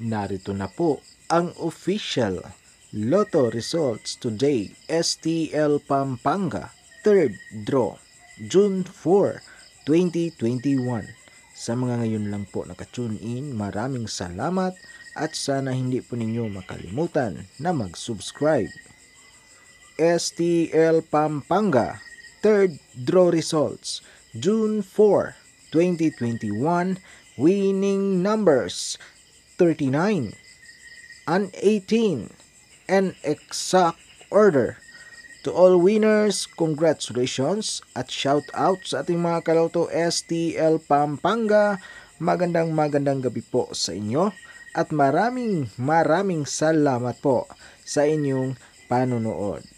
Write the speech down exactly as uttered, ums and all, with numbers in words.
Narito na po ang official Lotto results today. Stl Pampanga third draw June fourth, twenty twenty-one. Sa mga ngayon lang po nakatune in, maraming salamat at sana hindi po ninyo makalimutan na mag-subscribe. Stl Pampanga third draw results June fourth, twenty twenty-one. Winning numbers thirty-nine and eighteen and exact order. To all winners, congratulations at shout out sa ating mga kalauto Stl Pampanga. Magandang magandang gabi po sa inyo at maraming maraming salamat po sa inyong panonood.